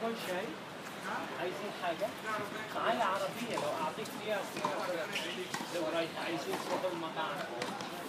كل شيء؟ عايزين حاجة؟ معايا عربية لو أعطيك فيها لو عايزين تروحوا المطاعم.